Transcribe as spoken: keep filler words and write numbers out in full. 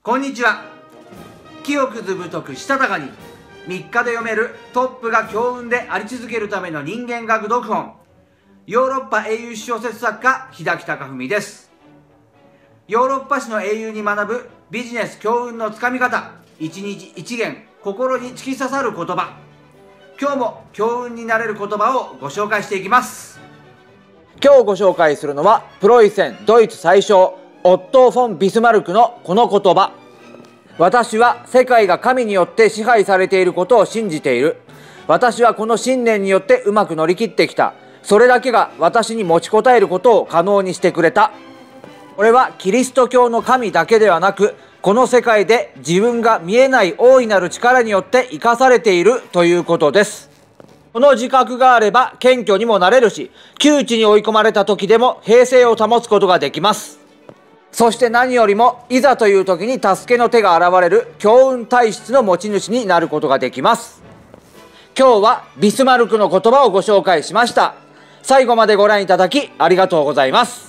こんにちは。清くず太くしたたかにみっかで読めるトップが強運であり続けるための人間学読本、ヨーロッパ英雄史小説作家日高貴文です。ヨーロッパ史の英雄に学ぶビジネス強運のつかみ方、一日一元、心に突き刺さる言葉。今日も強運になれる言葉をご紹介していきます。 今日ご紹介するのはプロイセンドイツ宰相オットー・フォン・ビスマルクのこの言葉。私は世界が神によって支配されていることを信じている。私はこの信念によってうまく乗り切ってきた。それだけが私に持ちこたえることを可能にしてくれた。これはキリスト教の神だけではなく、この世界で自分が見えない大いなる力によって生かされているということです。この自覚があれば謙虚にもなれるし、窮地に追い込まれた時でも平静を保つことができます。そして何よりもいざという時に助けの手が現れる強運体質の持ち主になることができます。今日はビスマルクの言葉をご紹介しました。最後までご覧いただきありがとうございます。